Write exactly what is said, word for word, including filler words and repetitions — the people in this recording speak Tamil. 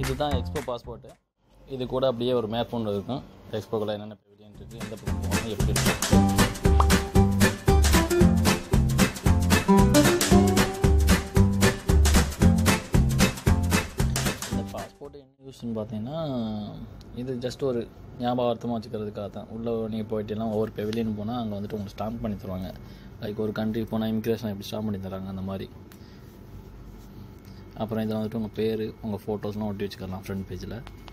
இதுதான் எக்ஸ்போ பாஸ்போர்ட்டு. இது கூட அப்படியே ஒரு மேப் ஒன்று இருக்கும். எக்ஸ்போக்குள்ள என்னென்ன பெவிலியன் இருக்குது, எந்த பக்கம் போகணும், எப்படி இருக்குது. இந்த பாஸ்போர்ட் என்ன யூஸ்ன்னு பார்த்தீங்கன்னா, இது ஜஸ்ட் ஒரு ஞாபகார்த்தமாக வச்சுக்கிறதுக்காக தான். உள்ளே நீங்கள் போயிட்டீங்கன்னா ஒவ்வொரு பெவிலியன் போனால் அங்கே வந்துட்டு உங்களுக்கு ஸ்டாம்ப் பண்ணி தருவாங்க. லைக் ஒரு கண்ட்ரிக்கு போனால் இமிக்ரேஷன் எப்படி ஸ்டாம்ப் பண்ணி தராங்க அந்த மாதிரி. அப்புறம் இதில் வந்துட்டு உங்கள் பேர், உங்கள் ஃபோட்டோஸ்லாம் ஒட்டி வச்சுக்கலாம் ஃப்ரண்ட் பேஜில்.